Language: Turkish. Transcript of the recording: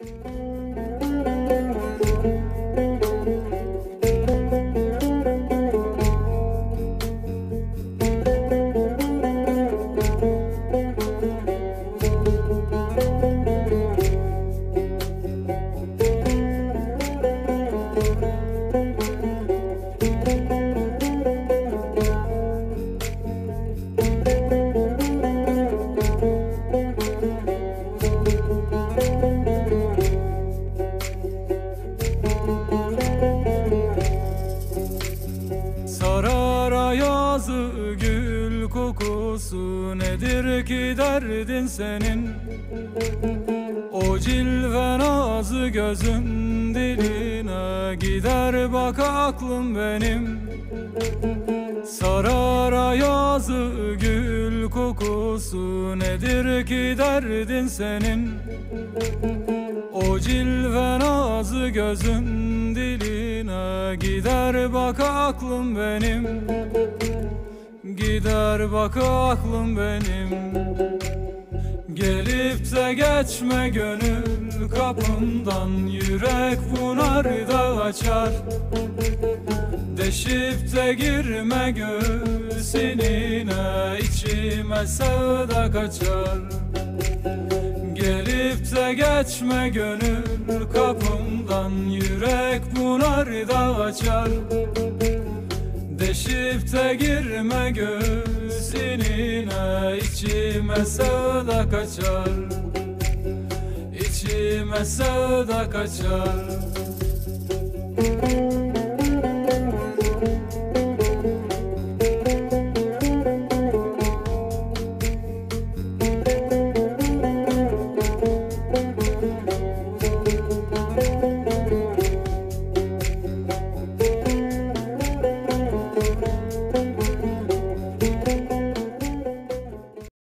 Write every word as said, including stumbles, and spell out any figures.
Sarar ayazı gül kokusu, nedir ki derdin senin? O cilve nazı gözün diline gider bak aklım benim. Sarar ayazı gül kokusu, nedir ki derdin senin? O cilve nazı gözün diline gider bak aklım benim. Gider bak aklım benim. Gelip de geçme gönül kapımdan, yürek bunarda açar. Deşip de girme göğsününe, içime sevda kaçar. Gelip de geçme gönül kapımdan, yürek bunarda açar. Deşip de girme göğsününe, içime sevda kaçar. İçime sevda kaçar.